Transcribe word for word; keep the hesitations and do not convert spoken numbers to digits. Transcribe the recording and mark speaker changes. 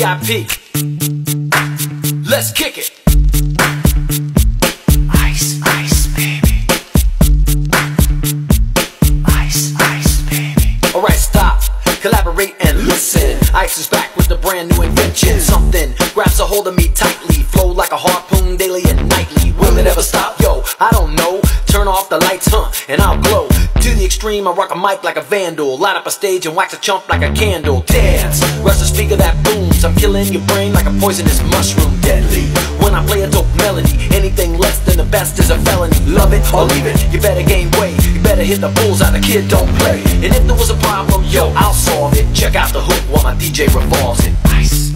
Speaker 1: I P. Let's kick it. Ice, ice, baby. Ice, ice, baby. Alright, stop, collaborate and listen. Ice is back with a brand new invention. Something grabs a hold of me tightly, flow like a harpoon daily and nightly. Will it ever stop? Yo, I don't know. Turn off the lights, huh, and I'll glow. To the extreme, I rock a mic like a vandal. Light up a stage and wax a chump like a candle. Dance, rush the speaker that booms. I'm killing your brain like a poisonous mushroom. Deadly, when I play a dope melody. Anything less than the best is a felony. Love it or leave it, you better gain weight. You better hit the bullseye, the kid don't play. And if there was a problem, yo, I'll solve it. Check out the hook while my D J revolves it. Ice.